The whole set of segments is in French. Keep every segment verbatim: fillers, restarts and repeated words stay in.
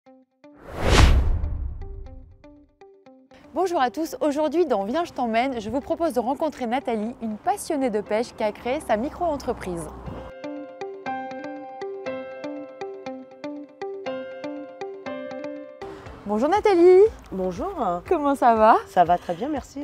Bonjour à tous, aujourd'hui dans Viens je t'emmène, je vous propose de rencontrer Nathalie, une passionnée de pêche qui a créé sa micro-entreprise. Bonjour Nathalie. Bonjour. Comment ça va? Ça va très bien, merci.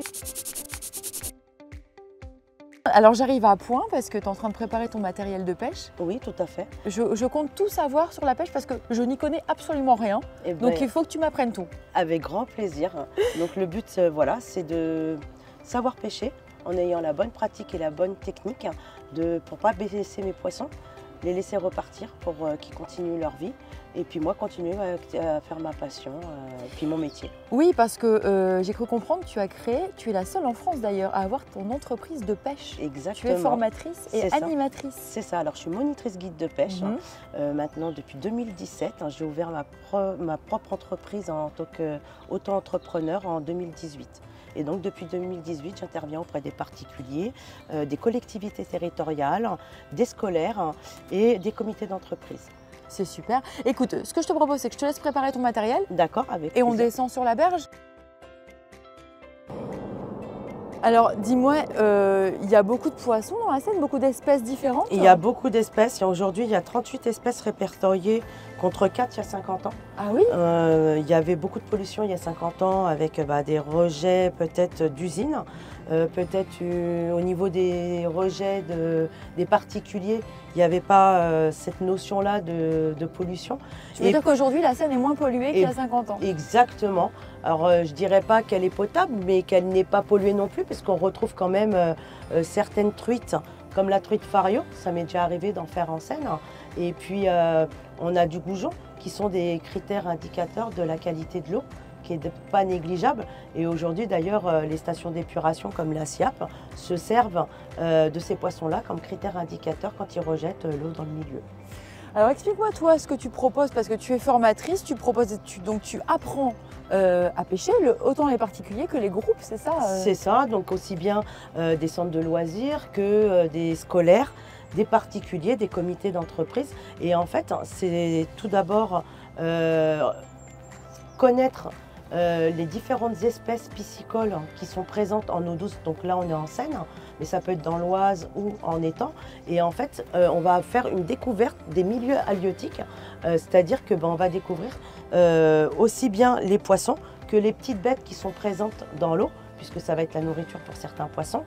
Alors j'arrive à point parce que tu es en train de préparer ton matériel de pêche. Oui, tout à fait. Je, je compte tout savoir sur la pêche parce que je n'y connais absolument rien. Eh donc ben, il faut que tu m'apprennes tout. Avec grand plaisir. Donc le but, euh, voilà, c'est de savoir pêcher en ayant la bonne pratique et la bonne technique de, pour ne pas baisser mes poissons, les laisser repartir pour euh, qu'ils continuent leur vie. Et puis moi, continuer à, à faire ma passion euh, et puis mon métier. Oui, parce que euh, j'ai cru comprendre que tu as créé, tu es la seule en France d'ailleurs à avoir ton entreprise de pêche. Exactement. Tu es formatrice et animatrice. C'est ça, alors je suis monitrice guide de pêche. Mm-hmm. euh, maintenant depuis deux mille dix-sept. Hein, j'ai ouvert ma, pro, ma propre entreprise en tant qu'auto-entrepreneur en deux mille dix-huit. Et donc depuis deux mille dix-huit, j'interviens auprès des particuliers, euh, des collectivités territoriales, des scolaires et des comités d'entreprise. C'est super. Écoute, ce que je te propose, c'est que je te laisse préparer ton matériel. D'accord, avec Et plaisir. on descend sur la berge. Alors, dis-moi, euh, il y a beaucoup de poissons dans la Seine, beaucoup d'espèces différentes? Il y a beaucoup d'espèces. Aujourd'hui, il y a trente-huit espèces répertoriées contre quatre il y a cinquante ans. Ah oui? euh, Il y avait beaucoup de pollution il y a cinquante ans avec bah, des rejets peut-être d'usines. Euh, peut-être euh, au niveau des rejets de, des particuliers, il n'y avait pas euh, cette notion-là de, de pollution. Tu veux et, dire qu'aujourd'hui, la Seine est moins polluée qu'il y a cinquante ans? Exactement. Alors, euh, je ne dirais pas qu'elle est potable, mais qu'elle n'est pas polluée non plus, parce qu'on retrouve quand même euh, euh, certaines truites, comme la truite fario, ça m'est déjà arrivé d'en faire en Seine. Et puis, euh, on a du goujon, qui sont des critères indicateurs de la qualité de l'eau, qui n'est pas négligeable. Et aujourd'hui, d'ailleurs, les stations d'épuration comme la S I A P se servent de ces poissons-là comme critères indicateurs quand ils rejettent l'eau dans le milieu. Alors explique-moi toi ce que tu proposes, parce que tu es formatrice, tu proposes, tu, donc tu apprends euh, à pêcher, le, autant les particuliers que les groupes, c'est ça euh... C'est ça, donc aussi bien euh, des centres de loisirs que euh, des scolaires, des particuliers, des comités d'entreprise. Et en fait, c'est tout d'abord euh, connaître Euh, les différentes espèces piscicoles qui sont présentes en eau douce. Donc là, on est en Seine, mais ça peut être dans l'Oise ou en étang. Et en fait, euh, on va faire une découverte des milieux halieutiques, euh, c'est-à-dire que ben, on va découvrir euh, aussi bien les poissons que les petites bêtes qui sont présentes dans l'eau, puisque ça va être la nourriture pour certains poissons,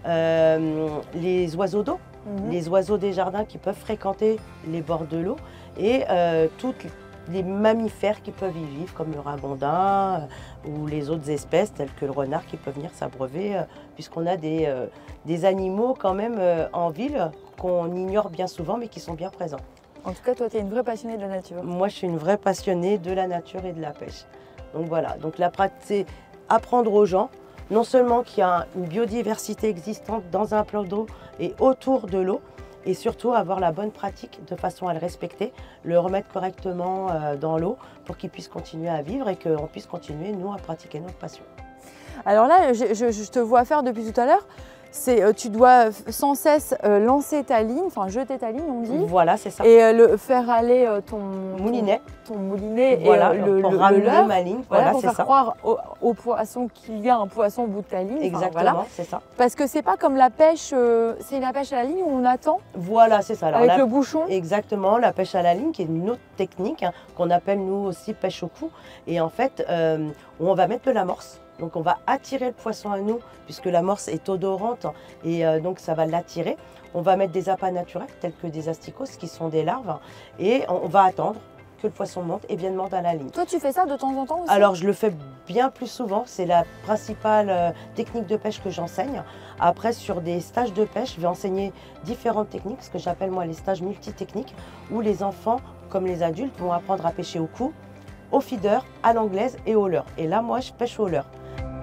euh, les oiseaux d'eau, mmh. les oiseaux des jardins qui peuvent fréquenter les bords de l'eau et euh, toutes les mammifères qui peuvent y vivre, comme le ragondin euh, ou les autres espèces telles que le renard qui peut venir s'abreuver, euh, puisqu'on a des, euh, des animaux quand même euh, en ville qu'on ignore bien souvent mais qui sont bien présents. En tout cas, toi, tu es une vraie passionnée de la nature. Moi, je suis une vraie passionnée de la nature et de la pêche. Donc voilà, donc la pratique, c'est apprendre aux gens, non seulement qu'il y a une biodiversité existante dans un plan d'eau et autour de l'eau, et surtout avoir la bonne pratique de façon à le respecter, le remettre correctement euh, dans l'eau pour qu'il puisse continuer à vivre et qu'on puisse continuer, nous, à pratiquer notre passion. Alors là, je, je, je te vois faire depuis tout à l'heure, c'est euh, tu dois sans cesse euh, lancer ta ligne, enfin jeter ta ligne, on dit. Voilà, c'est ça. Et euh, le, faire aller euh, ton moulinet. Ton, ton moulinet voilà, et euh, le, pour le, ramener le ma ligne. Voilà, voilà pour c'est faire ça. croire au, au poisson qu'il y a un poisson au bout de ta ligne. Exactement, enfin, voilà. c'est ça. Parce que c'est pas comme la pêche, euh, c'est la pêche à la ligne où on attend. Voilà, c'est ça. Alors, avec la, le bouchon. Exactement, la pêche à la ligne qui est une autre technique hein, qu'on appelle nous aussi pêche au cou. Et en fait, euh, on va mettre de l'amorce. Donc on va attirer le poisson à nous puisque l'amorce est odorante et euh, donc ça va l'attirer. On va mettre des appâts naturels tels que des asticots qui sont des larves et on va attendre que le poisson monte et vienne mordre à la ligne. Toi tu fais ça de temps en temps aussi? Alors je le fais bien plus souvent, c'est la principale euh, technique de pêche que j'enseigne. Après sur des stages de pêche, je vais enseigner différentes techniques, ce que j'appelle moi les stages multitechniques où les enfants comme les adultes vont apprendre à pêcher au cou, au feeder, à l'anglaise et au leurre. Et là moi je pêche au leurre.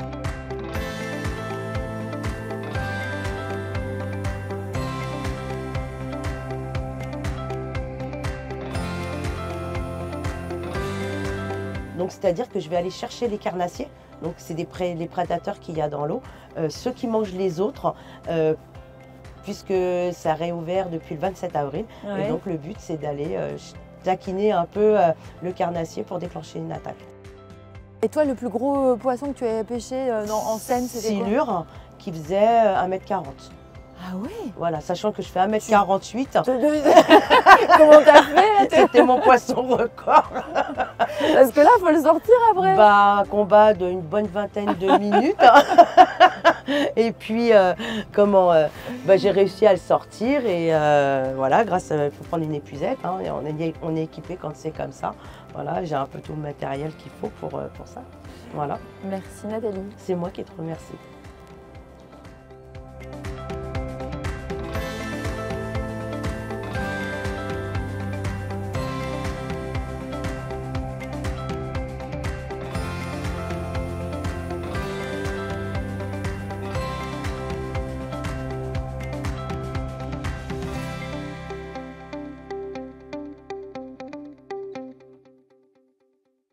Donc c'est-à-dire que je vais aller chercher les carnassiers, donc c'est des pré les prédateurs qu'il y a dans l'eau, euh, ceux qui mangent les autres, euh, puisque ça a réouvert depuis le vingt-sept avril. Ouais. Et donc le but c'est d'aller euh, taquiner un peu euh, le carnassier pour déclencher une attaque. Et toi, le plus gros poisson que tu avais pêché euh, dans- en Seine, c'était quoi? Silure qui faisait un mètre quarante. Ah ouais. Voilà, sachant que je fais un mètre quarante-huit. Comment t'as fait? C'était mon poisson record. Parce que là, il faut le sortir après. Bah, combat d'une bonne vingtaine de minutes. Et puis, euh, comment, euh, bah, j'ai réussi à le sortir. Et euh, voilà, grâce à, il faut prendre une épuisette. Hein, et on, est, on est équipé quand c'est comme ça. Voilà, j'ai un peu tout le matériel qu'il faut pour, pour ça. Voilà. Merci Nathalie. C'est moi qui te remercie.